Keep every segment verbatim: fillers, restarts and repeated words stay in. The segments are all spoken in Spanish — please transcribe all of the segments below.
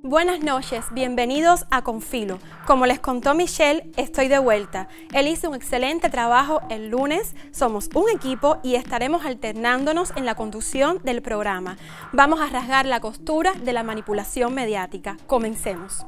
Buenas noches, bienvenidos a Confilo. Como les contó Michelle, estoy de vuelta. Él hizo un excelente trabajo el lunes, somos un equipo y estaremos alternándonos en la conducción del programa. Vamos a rasgar la costura de la manipulación mediática. Comencemos.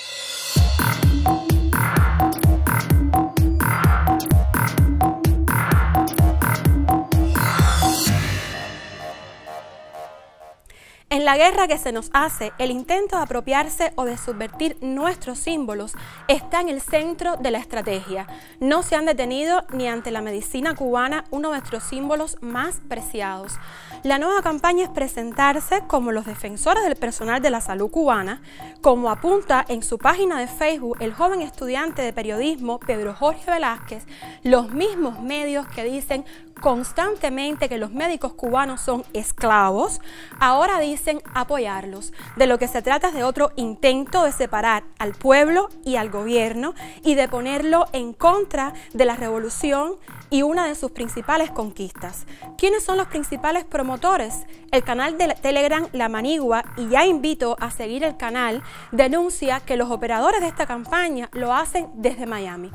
En la guerra que se nos hace, el intento de apropiarse o de subvertir nuestros símbolos está en el centro de la estrategia. No se han detenido ni ante la medicina cubana, uno de nuestros símbolos más preciados. La nueva campaña es presentarse como los defensores del personal de la salud cubana, como apunta en su página de Facebook el joven estudiante de periodismo Pedro Jorge Velázquez, los mismos medios que dicen constantemente que los médicos cubanos son esclavos, ahora dicen apoyarlos. De lo que se trata es de otro intento de separar al pueblo y al gobierno y de ponerlo en contra de la revolución y una de sus principales conquistas. ¿Quiénes son los principales promotores? El canal de Telegram La Manigua, y ya invito a seguir el canal, denuncia que los operadores de esta campaña lo hacen desde Miami.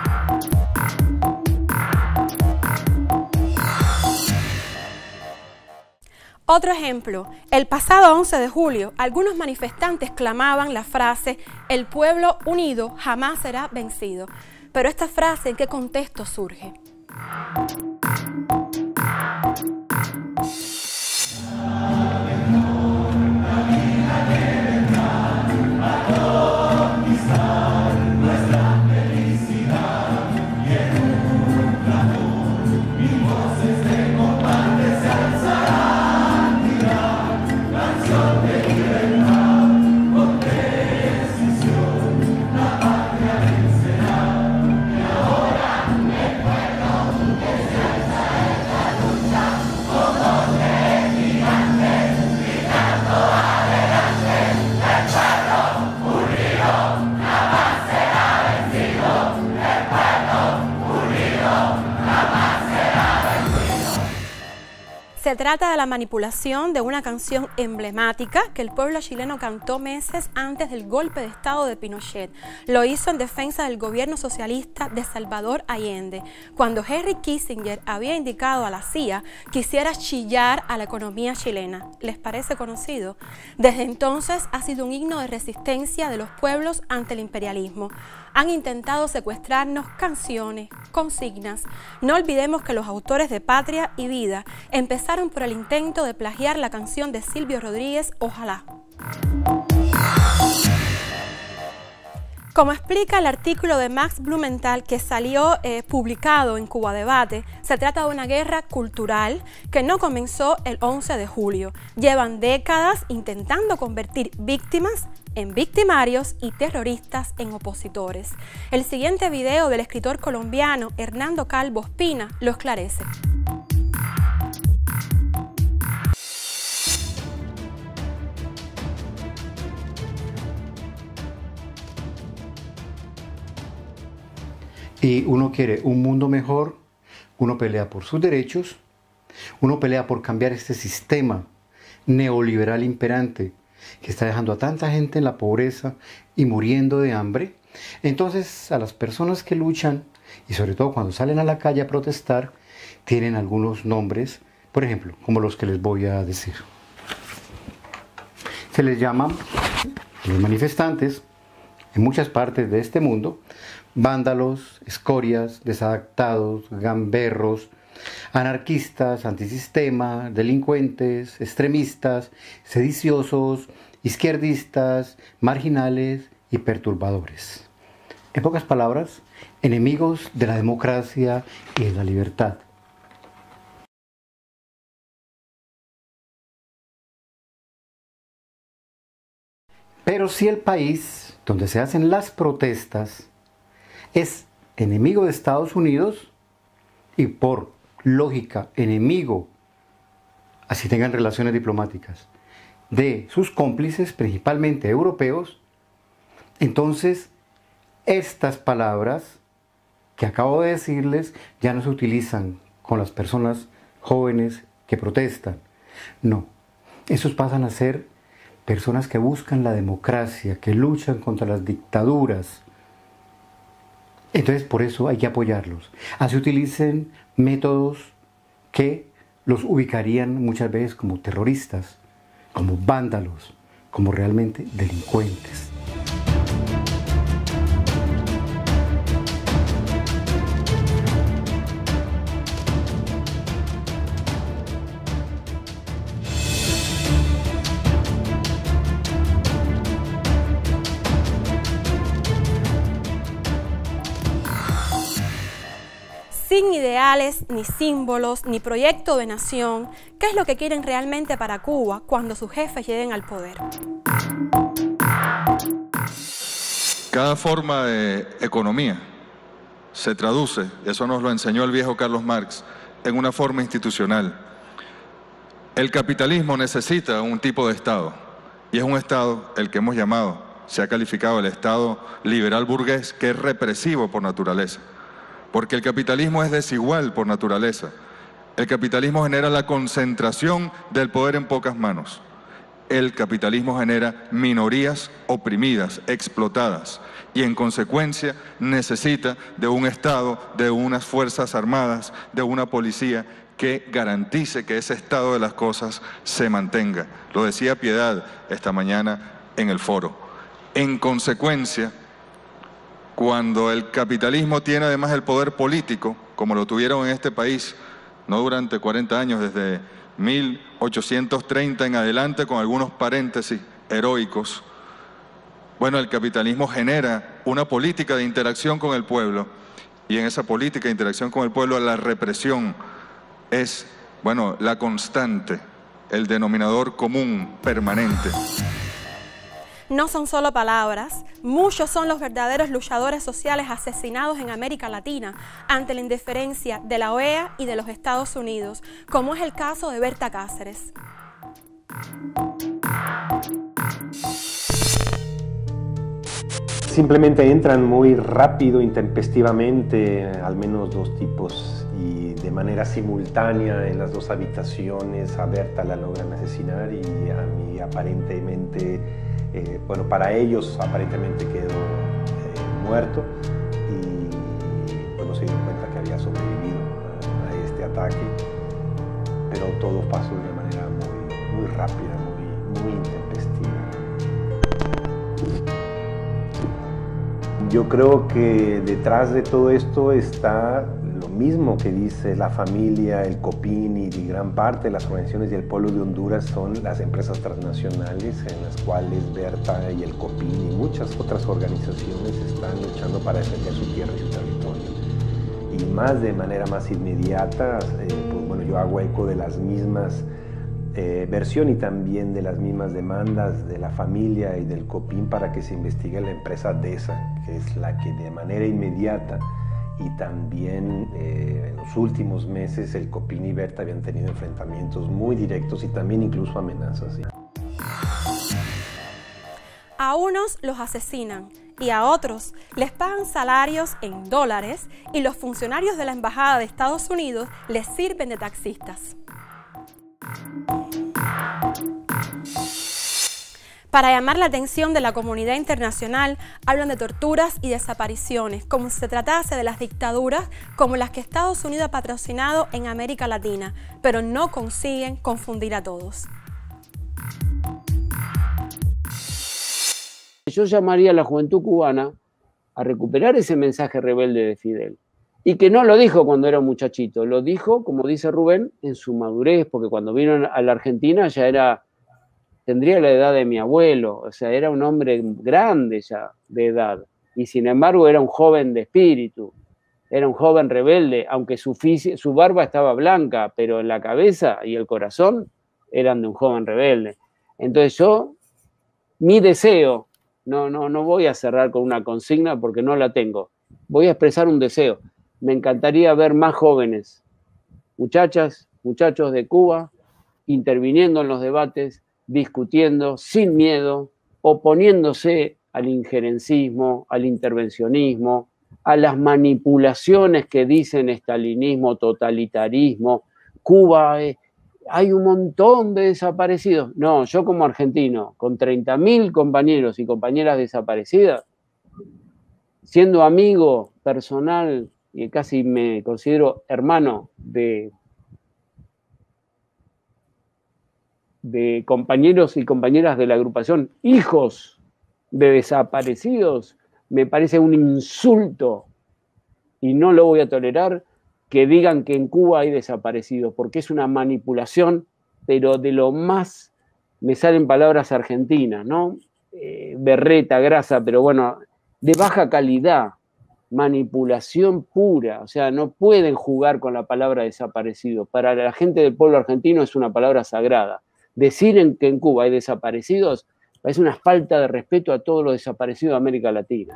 Otro ejemplo, el pasado once de julio, algunos manifestantes clamaban la frase "El pueblo unido jamás será vencido". Pero esta frase, ¿en qué contexto surge? Se trata de la manipulación de una canción emblemática que el pueblo chileno cantó meses antes del golpe de estado de Pinochet. Lo hizo en defensa del gobierno socialista de Salvador Allende, cuando Henry Kissinger había indicado a la C I A que hiciera chillar a la economía chilena. ¿Les parece conocido? Desde entonces ha sido un himno de resistencia de los pueblos ante el imperialismo. Han intentado secuestrarnos canciones, consignas. No olvidemos que los autores de Patria y Vida empezaron por el intento de plagiar la canción de Silvio Rodríguez, Ojalá. Como explica el artículo de Max Blumenthal que salió eh, publicado en Cuba Debate, se trata de una guerra cultural que no comenzó el once de julio. Llevan décadas intentando convertir víctimas en victimarios y terroristas en opositores. El siguiente video del escritor colombiano Hernando Calvo Ospina lo esclarece. Y uno quiere un mundo mejor, uno pelea por sus derechos, uno pelea por cambiar este sistema neoliberal imperante que está dejando a tanta gente en la pobreza y muriendo de hambre. Entonces, a las personas que luchan, y sobre todo cuando salen a la calle a protestar, tienen algunos nombres, por ejemplo, como los que les voy a decir. Se les llaman, los manifestantes, en muchas partes de este mundo, vándalos, escorias, desadaptados, gamberros, anarquistas, antisistema, delincuentes, extremistas, sediciosos, izquierdistas, marginales y perturbadores. En pocas palabras, enemigos de la democracia y de la libertad. Pero si el país donde se hacen las protestas es enemigo de Estados Unidos y por lógica enemigo, así tengan relaciones diplomáticas, de sus cómplices, principalmente europeos, entonces estas palabras que acabo de decirles ya no se utilizan con las personas jóvenes que protestan. No, esos pasan a ser personas que buscan la democracia, que luchan contra las dictaduras. Entonces por eso hay que apoyarlos. Así utilicen métodos que los ubicarían muchas veces como terroristas, como vándalos, como realmente delincuentes. Sin ideales, ni símbolos, ni proyecto de nación, ¿qué es lo que quieren realmente para Cuba cuando sus jefes lleguen al poder? Cada forma de economía se traduce, eso nos lo enseñó el viejo Carlos Marx, en una forma institucional. El capitalismo necesita un tipo de Estado, y es un Estado el que hemos llamado, se ha calificado el Estado liberal burgués, que es represivo por naturaleza. Porque el capitalismo es desigual por naturaleza. El capitalismo genera la concentración del poder en pocas manos. El capitalismo genera minorías oprimidas, explotadas, y en consecuencia necesita de un Estado, de unas fuerzas armadas, de una policía que garantice que ese estado de las cosas se mantenga. Lo decía Piedad esta mañana en el foro. En consecuencia, cuando el capitalismo tiene además el poder político, como lo tuvieron en este país, no durante cuarenta años, desde mil ochocientos treinta en adelante, con algunos paréntesis heroicos, bueno, el capitalismo genera una política de interacción con el pueblo, y en esa política de interacción con el pueblo la represión es, bueno, la constante, el denominador común permanente. No son solo palabras, muchos son los verdaderos luchadores sociales asesinados en América Latina ante la indiferencia de la O E A y de los Estados Unidos, como es el caso de Berta Cáceres. Simplemente entran muy rápido, intempestivamente, al menos dos tipos, y de manera simultánea en las dos habitaciones. A Berta la logran asesinar y a mí aparentemente, eh, bueno, para ellos aparentemente quedó eh, muerto, y pues no se dieron cuenta que había sobrevivido a, a este ataque, pero todo pasó de una manera muy, muy rápida, muy, muy intempestiva. Yo creo que detrás de todo esto está lo mismo que dice la familia, el COPIN y gran parte de las organizaciones del pueblo de Honduras son las empresas transnacionales en las cuales Berta y el COPIN y muchas otras organizaciones están luchando para defender su tierra y su territorio. Y más de manera más inmediata, eh, pues bueno, yo hago eco de las mismas Eh, versión y también de las mismas demandas de la familia y del COPIN para que se investigue la empresa DESA, que es la que de manera inmediata y también eh, en los últimos meses el COPIN y Berta habían tenido enfrentamientos muy directos y también incluso amenazas. ¿Sí? A unos los asesinan y a otros les pagan salarios en dólares y los funcionarios de la Embajada de Estados Unidos les sirven de taxistas. Para llamar la atención de la comunidad internacional, hablan de torturas y desapariciones, como si se tratase de las dictaduras como las que Estados Unidos ha patrocinado en América Latina, pero no consiguen confundir a todos. Yo llamaría a la juventud cubana a recuperar ese mensaje rebelde de Fidel. Y que no lo dijo cuando era un muchachito, lo dijo, como dice Rubén, en su madurez, porque cuando vino a la Argentina ya era, tendría la edad de mi abuelo, o sea, era un hombre grande ya de edad, y sin embargo era un joven de espíritu, era un joven rebelde, aunque su, su barba estaba blanca, pero en la cabeza y el corazón eran de un joven rebelde. Entonces yo, mi deseo, no, no, no voy a cerrar con una consigna porque no la tengo, voy a expresar un deseo. Me encantaría ver más jóvenes, muchachas, muchachos de Cuba, interviniendo en los debates, discutiendo sin miedo, oponiéndose al injerencismo, al intervencionismo, a las manipulaciones que dicen estalinismo, totalitarismo. Cuba, eh, hay un montón de desaparecidos. No, yo como argentino, con treinta mil compañeros y compañeras desaparecidas, siendo amigo personal y casi me considero hermano de, de compañeros y compañeras de la agrupación, hijos de desaparecidos, me parece un insulto y no lo voy a tolerar que digan que en Cuba hay desaparecidos, porque es una manipulación, pero de lo más, me salen palabras argentinas, ¿no? Eh, berreta, grasa, pero bueno, de baja calidad, manipulación pura, o sea, no pueden jugar con la palabra desaparecido. Para la gente del pueblo argentino es una palabra sagrada. Decir en que en Cuba hay desaparecidos es una falta de respeto a todos los desaparecidos de América Latina.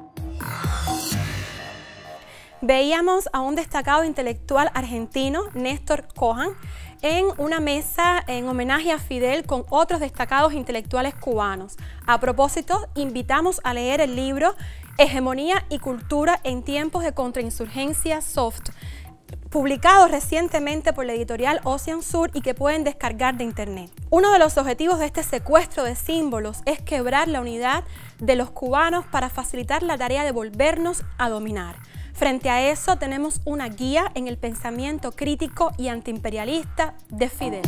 Veíamos a un destacado intelectual argentino, Néstor Cohan, en una mesa en homenaje a Fidel con otros destacados intelectuales cubanos. A propósito, invitamos a leer el libro Hegemonía y Cultura en tiempos de contrainsurgencia soft, publicado recientemente por la editorial Ocean Sur y que pueden descargar de internet. Uno de los objetivos de este secuestro de símbolos es quebrar la unidad de los cubanos para facilitar la tarea de volvernos a dominar. Frente a eso tenemos una guía en el pensamiento crítico y antiimperialista de Fidel.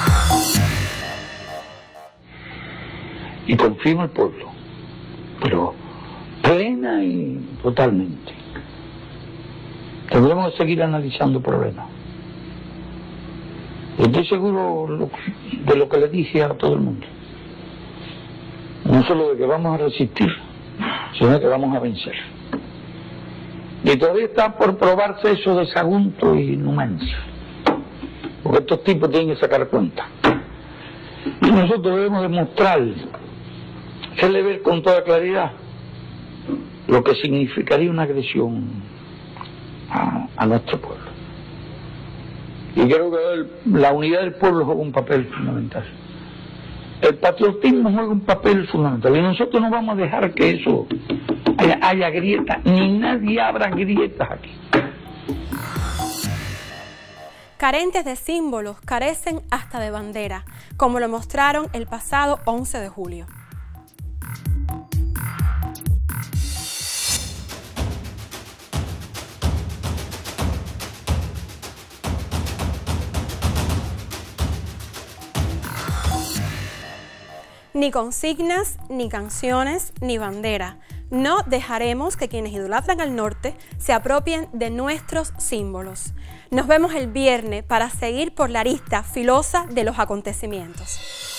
Y confío en el pueblo, pero plena y totalmente. Tendremos que seguir analizando problemas. Estoy seguro de lo que le dije a todo el mundo. No solo de que vamos a resistir, sino que vamos a vencer. Y todavía está por probarse eso de Sagunto y Numancia. Porque estos tipos tienen que sacar cuenta. Y nosotros debemos demostrar, hacerle ver con toda claridad lo que significaría una agresión a, a nuestro pueblo. Y creo que el, la unidad del pueblo juega un papel fundamental. El patriotismo juega un papel fundamental. Y nosotros no vamos a dejar que eso haya, haya grietas, ni nadie abra grietas aquí. Carentes de símbolos, carecen hasta de bandera, como lo mostraron el pasado once de julio. Ni consignas, ni canciones, ni bandera. No dejaremos que quienes idolatran al norte se apropien de nuestros símbolos. Nos vemos el viernes para seguir por la arista filosa de los acontecimientos.